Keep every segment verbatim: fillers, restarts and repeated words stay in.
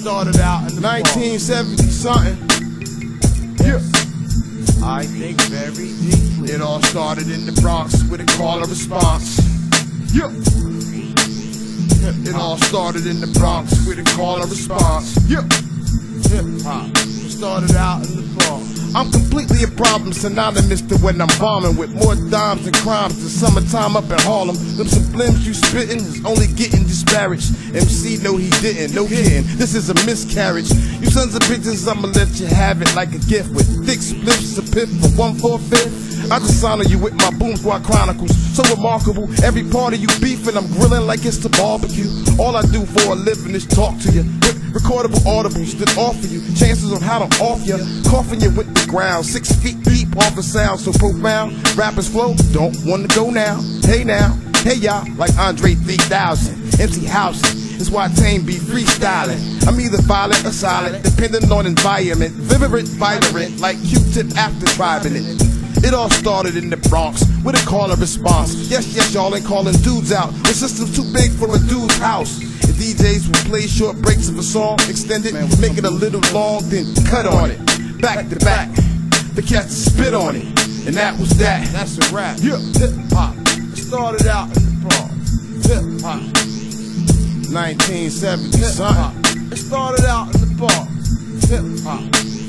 started out in nineteen seventy something. Yes. I think very deeply. It all started in the Bronx with a call and response. Yeah. It all started in the Bronx with a call and response. Yeah. Hip hop started out in the Bronx. I'm completely a problem, synonymous to when I'm bombing with more dimes and crimes than summertime up in Harlem. Them sublims you spittin' is only getting disparaged. M C no he didn't, no kidding. This is a miscarriage. You sons of bitches, I'ma let you have it like a gift with thick spliffs, a pip for one four fifth. I just honor you with my Boom Squad Chronicles. So remarkable, every part of you beefing, I'm grilling like it's the barbecue. All I do for a living is talk to you with recordable audibles that offer you chances on how to off you. Coughing you with the ground, six feet deep off a sound so profound. Rappers flow, don't wanna go now. Hey now, hey y'all, like Andre three thousand. Empty houses, it's why Tame be freestyling. I'm either violent or silent, depending on environment. Vibrant, vibrant, like Q-tip after driving it. It all started in the Bronx with a call and response. Yes, yes, y'all ain't calling dudes out. The system's too big for a dude's house. And D Js will play short breaks of a song, extend it, make it a little long, then cut on it. Back to back, the cats spit on it. And that was that. That's a rap. Yeah, hip hop. It started out in the Bronx. Hip hop. nineteen seventy something. It started out in the Bronx. Hip hop.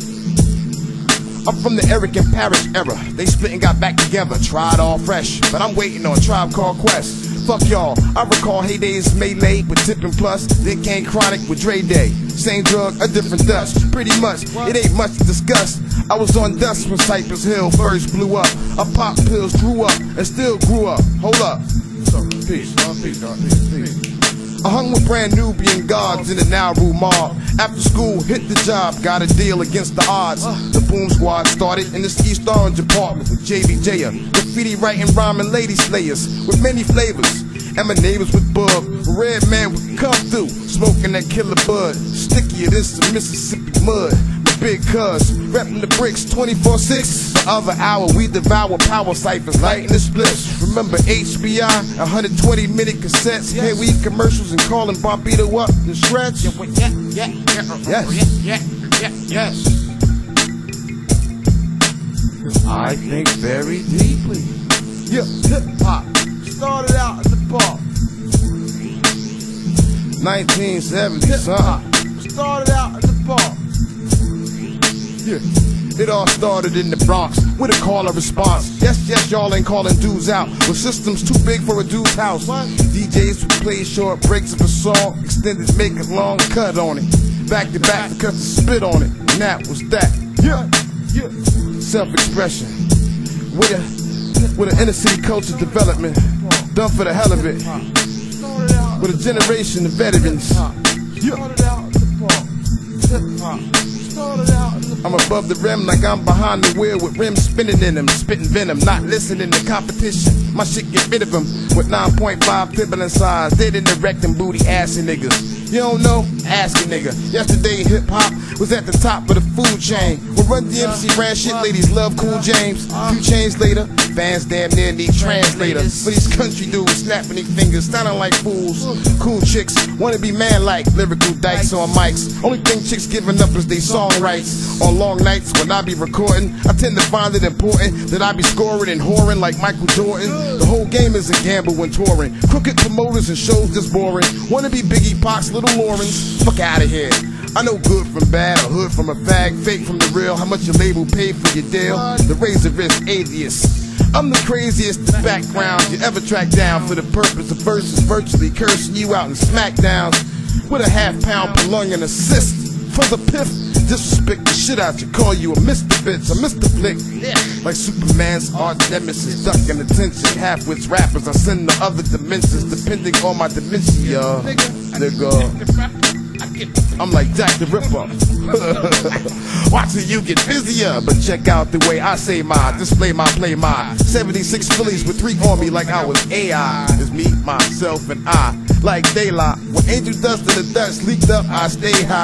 I'm from the Eric and Parrish era. They split and got back together, tried all fresh. But I'm waiting on Tribe Called Quest. Fuck y'all, I recall heydays Melee with Tippin' Plus. Then came Chronic with Dre Day. Same drug, a different dust. Pretty much, it ain't much to discuss. I was on dust when Cypress Hill first blew up. I popped pills, grew up, and still grew up. Hold up. So, peace, peace, peace, peace. I hung with brand Nubian gods in the Nauru mob. After school, hit the job, got a deal against the odds. The Boom Squad started in this East Orange apartment with J B J, graffiti writing, rhyming lady slayers with many flavors. And my neighbors with bug, red man would come through, smoking that killer bud, stickier than some Mississippi mud. My big cuz, repping the bricks twenty-four six. The other hour we devour power ciphers, lighting the splits. Remember H B I, one hundred twenty minute cassettes, hear we commercials and calling Bombito up and stretch. Yeah, yeah, yeah, yes, yeah, yeah, yes. I think very deeply. Yeah, hip hop started out in the Bronx. nineteen seventy something. Started out in the Bronx. Yeah. It all started in the Bronx with a call and response. Yes, yes, y'all ain't calling dudes out. The system's too big for a dude's house. What? D Js who play short breaks of a song, extended, make a long cut on it. Back to back because to spit on it. And that was that. Yeah, yeah. Self-expression. With a with an inner city culture development. Done for the hell of it. With a generation of veterans. Yeah. I'm above the rim like I'm behind the wheel with rims spinning in them, spitting venom, not listening to competition. My shit get rid of them with nine point five pibbling size. They didn't erect them booty assy niggas. You don't know? Ask a nigga. Yesterday hip hop was at the top of the food chain. When Run D M C ran shit, ladies love Cool James. Few chains later, fans damn near need translators. For these country dudes snapping their fingers, sounding like fools. Cool chicks wanna be man-like, lyrical dykes on mics. Only thing chicks giving up is they song rights. On long nights when I be recording, I tend to find it important that I be scoring and whoring like Michael Jordan. The whole game is a gamble when touring. Crooked promoters and shows just boring. Wanna be Biggie, Pox, Little Lawrence? Fuck out of here. I know good from bad, or hood from a fag, fake from the real. How much your label paid for your deal? The razor wrist atheist. I'm the craziest the background you ever track down for the purpose of verses, virtually cursing you out in smackdowns with a half pound prolonging assist for the piff. Disrespect the shit out you, call you a Mister Bitch, a Mister Flick. Like Superman's arch nemesis, ducking attention. Half-wits rappers I send to other dimensions, depending on my dementia. Nigga, I'm like Jack the Ripper. Watching you get busier, but check out the way I say my, display my, play my. seventy-six Phillies with three on me like I was A I. It's me, myself, and I. Like daylight, when angel dust and the dust leaked up, I stay high.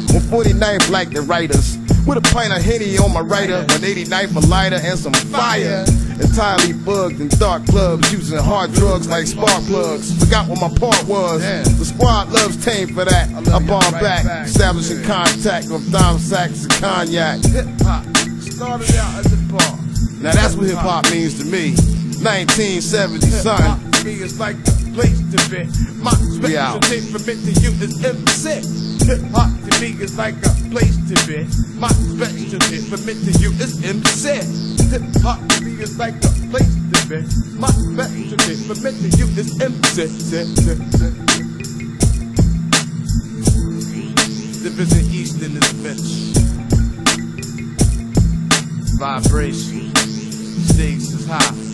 On forty-ninth, like the writers. With a pint of Henny on my writer, one eighty-ninth a lighter and some fire. Entirely bugged in dark clubs, using hard drugs like spark plugs. Forgot what my part was. The squad loves Tame for that. Up on back, establishing contact with dime sacks and cognac. Hip hop started out as a bar. Now that's what hip hop means to me. nineteen seventy, son. Hip hop to me is like the place to be. My specialty from it to you is M C. Hip hop to me is like a place to be. My specialty from it to you is M C. Hip hop to me is like a place to be. My specialty from it to you is M C. Division East in this bitch. Vibration. Stakes is high.